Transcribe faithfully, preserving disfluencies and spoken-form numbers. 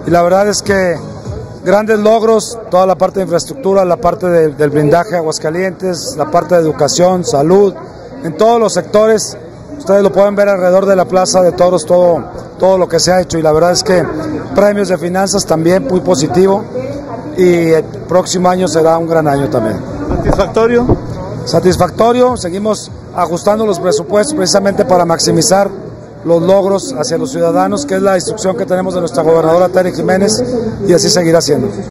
y la verdad es que grandes logros, toda la parte de infraestructura, la parte de, del blindaje de Aguascalientes, la parte de educación, salud, en todos los sectores. Ustedes lo pueden ver alrededor de la Plaza de Toros, todo, todo lo que se ha hecho, y la verdad es que premios de finanzas también muy positivo, y el próximo año será un gran año también. ¿Satisfactorio? Satisfactorio, seguimos ajustando los presupuestos precisamente para maximizar los logros hacia los ciudadanos, que es la instrucción que tenemos de nuestra gobernadora Tere Jiménez, y así seguirá siendo.